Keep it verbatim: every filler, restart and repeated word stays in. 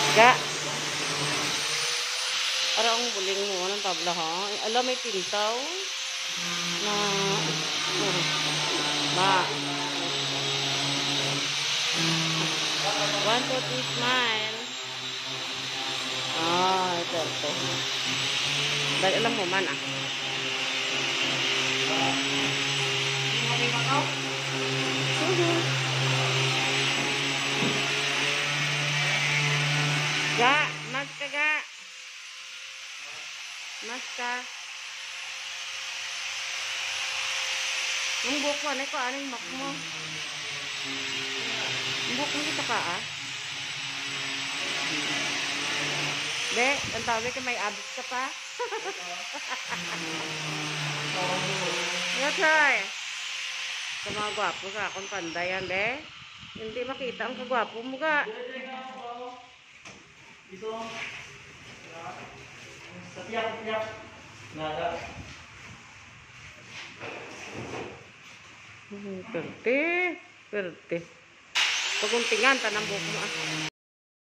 Ga. Arang buling mo ng tabla ha. Alam may tintaw. Na. Ma. One, two, three, smile. Ah, ito, ito. Dahil alam mo man ah. Ga, mas ka ga. Mas ka. Yung buhok mo, ano ko, anong mak mo? Yung buhok mo kita ka ah. De, ang tawag ka may abs ka pa. Nga try. Sa mga gwapo ka, akong pandayan, de. Hindi makita ang kagwapo mo ka. Ito. Sa tiyak-tiyak. Nada. Perte. Perte. Paguntingan, tanang buhok mo ah.